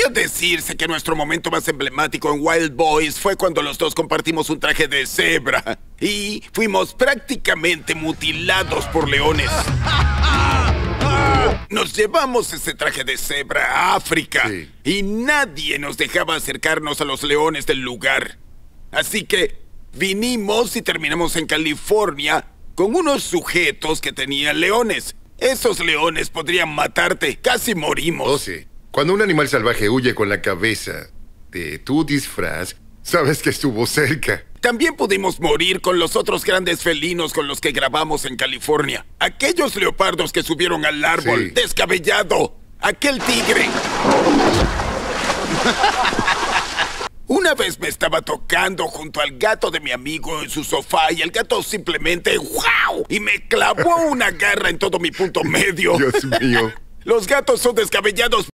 decirse que nuestro momento más emblemático en Wild Boys fue cuando los dos compartimos un traje de cebra y fuimos prácticamente mutilados por leones. Nos llevamos ese traje de cebra a África y nadie nos dejaba acercarnos a los leones del lugar. Así que vinimos y terminamos en California con unos sujetos que tenían leones. Esos leones podrían matarte. Casi morimos. Oh, sí. Cuando un animal salvaje huye con la cabeza de tu disfraz, sabes que estuvo cerca. También pudimos morir con los otros grandes felinos con los que grabamos en California. Aquellos leopardos que subieron al árbol. Descabellado. Aquel tigre. Una vez me estaba tocando junto al gato de mi amigo en su sofá y el gato simplemente ¡wow! Y me clavó una garra en todo mi punto medio. Dios mío. Los gatos son descabellados.